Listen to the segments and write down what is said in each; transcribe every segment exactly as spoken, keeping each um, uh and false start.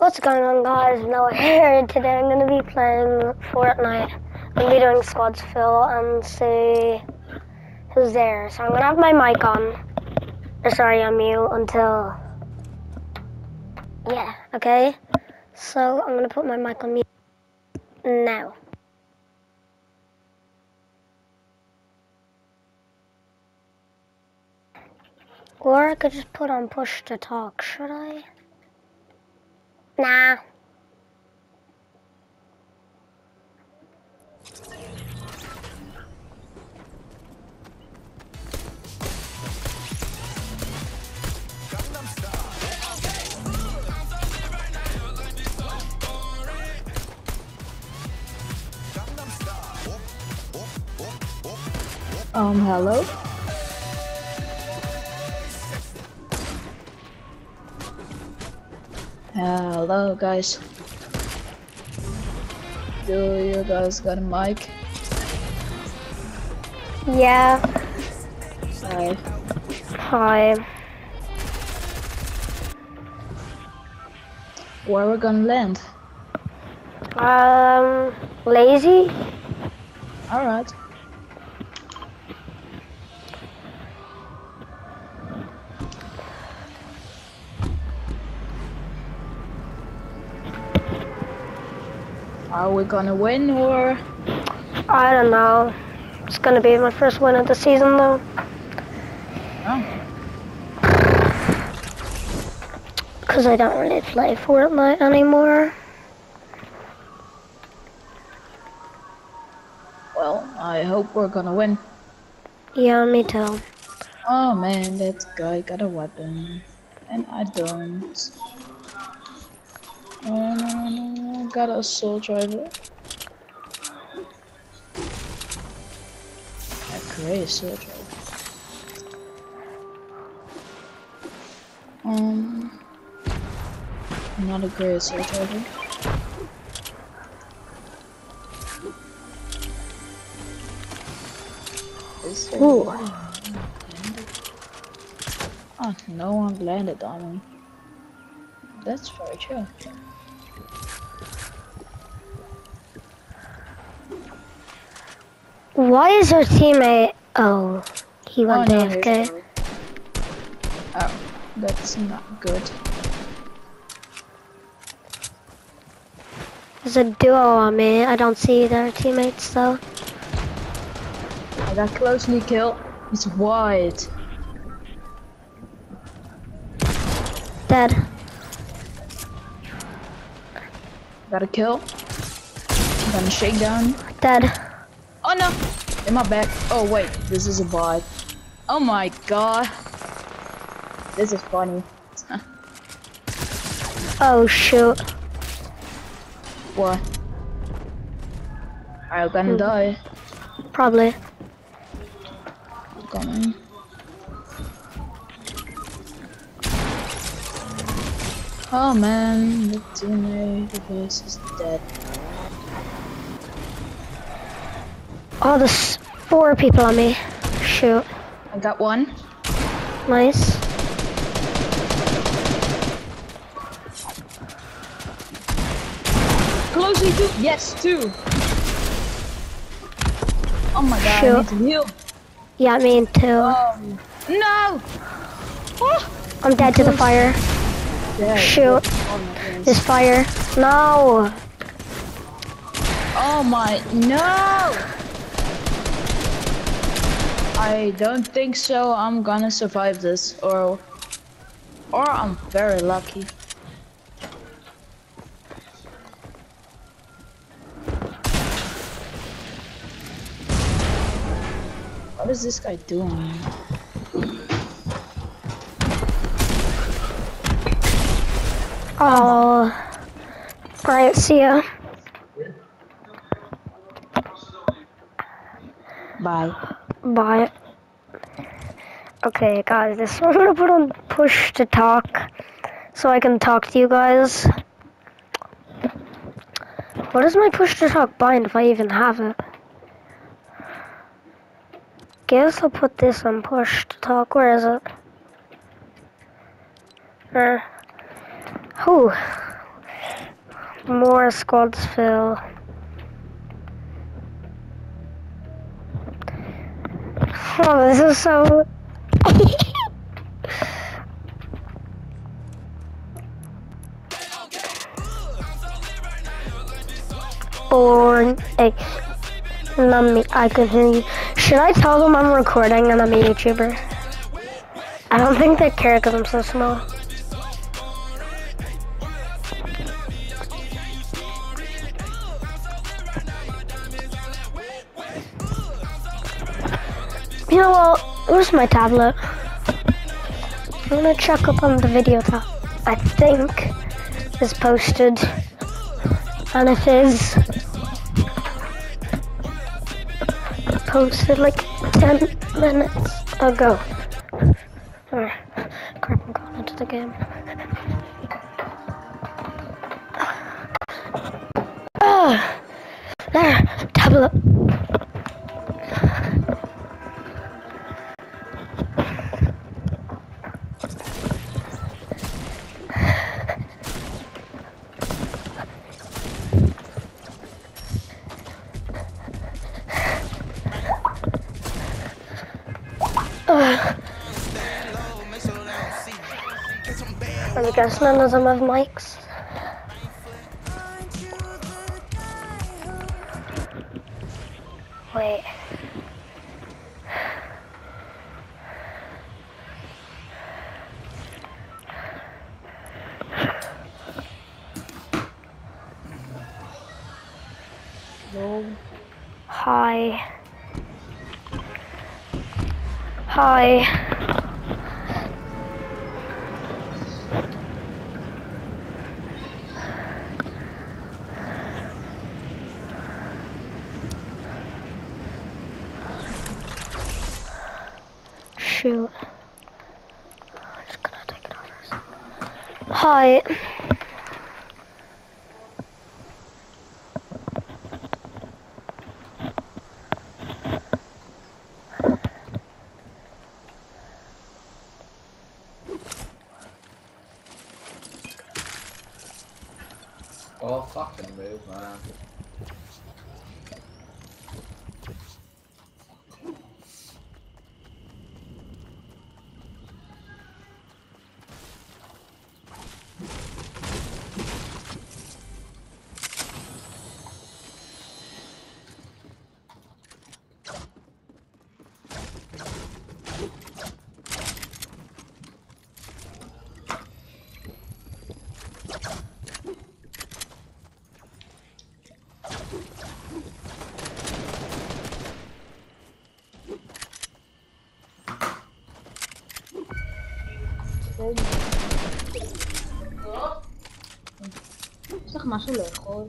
What's going on, guys? Noah here. Today I'm going to be playing Fortnite. I'm going to be doing squads fill and see who's there. So I'm going to have my mic on. Or sorry, on mute until... Yeah, okay? So I'm going to put my mic on mute now. Or I could just put on push to talk, should I? Nah. Um, hello? Hello, guys. Do you guys got a mic? Yeah. Hi. Hi. Where we gonna land? Um, lazy? Alright. Are we gonna win or? I don't know. It's gonna be my first win of the season though. Oh. Because I don't really play Fortnite anymore. Well, I hope we're gonna win. Yeah, me too. Oh man, that guy got a weapon. And I don't. Oh no, no, no, got a assault driver. A great assault driver. Um, not a great assault driver. Is there Ooh. really oh, no one landed on me. That's very true. Why is our teammate... Oh, he went oh, no, A F K. here's oh, that's not good. There's a duo on me. I don't see their teammates though. I got closely killed. It's wide. Dead. Got a kill. Gonna shake down. Dead. Oh no! In my back. Oh wait, this is a bot. Oh my god. This is funny. Oh shoot. What? I'm gonna Hmm. die. Probably. I'm coming. Oh man, the teammate of us is dead. Oh, there's four people on me. Shoot. I got one. Nice. Closely two. Yes, two. Oh my god, Shoot. I need to heal. Yeah, me too. Oh no! Oh. I'm dead to the fire. Yeah, Shoot. oh There's fire. No. Oh my, no! I don't think so. I'm gonna survive this, or, or I'm very lucky. What is this guy doing? Oh. Alright, see ya. Bye. Bye. Okay, guys, this one I'm gonna put on push to talk so I can talk to you guys. What is my push to talk bind if I even have it? Guess I'll put this on push to talk. Where is it? Uh, whew. more squads fill. Oh, this is so... boring. Hey, not me, I can hear you. Should I tell them I'm recording and I'm a YouTuber? I don't think they care because I'm so small. You know what? Where's my tablet? I'm gonna check up on the video tab. I think it's posted. And if it is posted like ten minutes ago. Alright, crap, I'm going into the game. Ah, there, tablet. Uh, I guess none of them have mics. Wait. No. Hi. Hi. Shoot. I'm just gonna take it off. Hi. Oh, fucking move, man. יש לך משהו לאכול?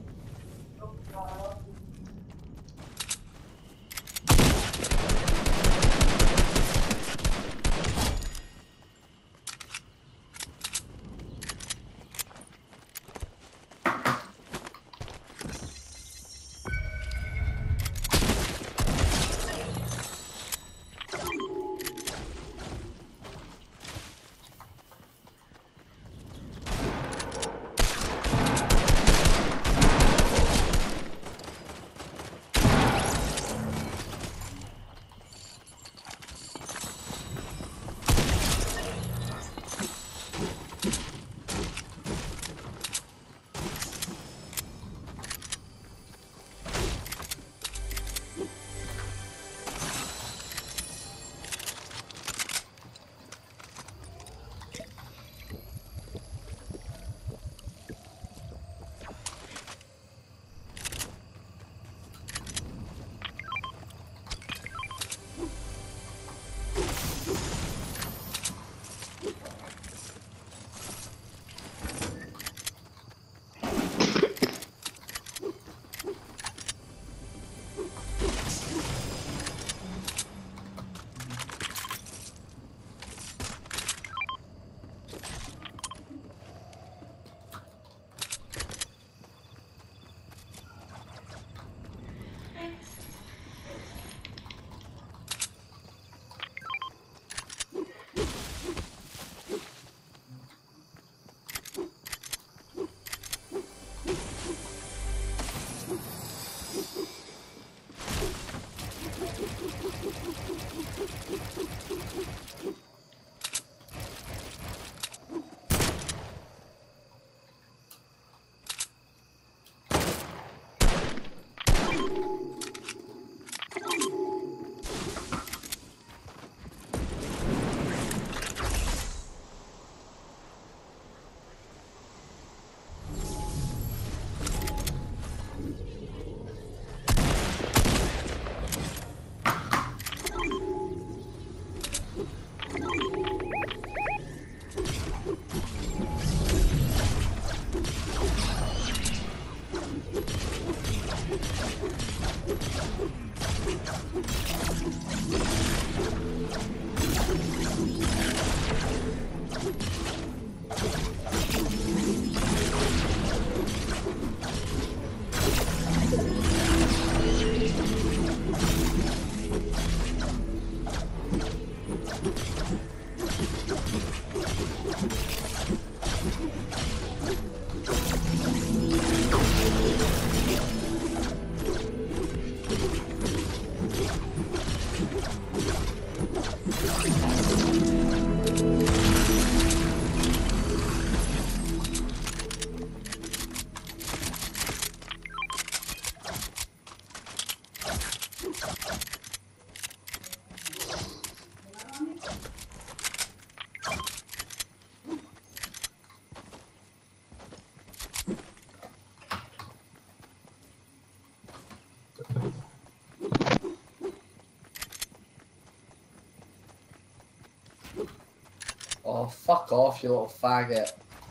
Oh, fuck off, you little faggot.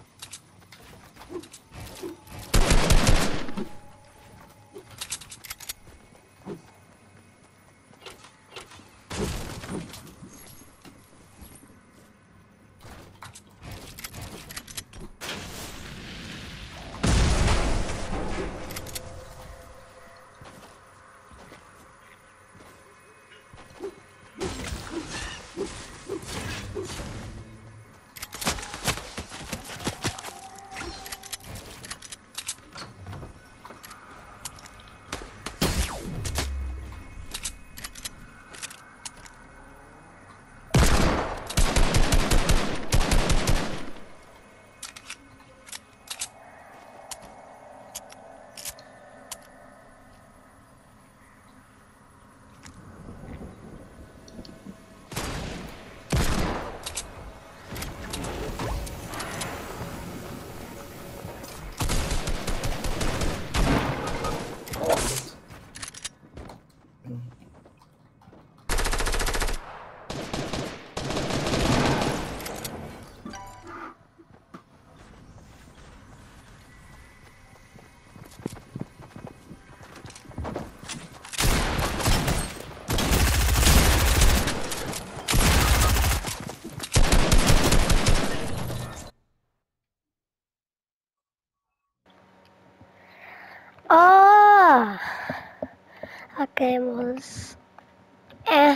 Oh, that game was eh.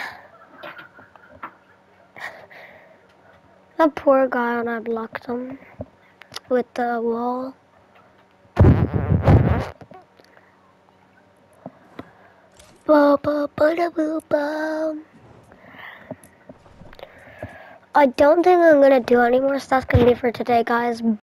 That poor guy when I blocked him with the wall. Ba, ba, ba, da, boo, ba. I don't think I'm gonna do any more stuff. Gonna be for today, guys.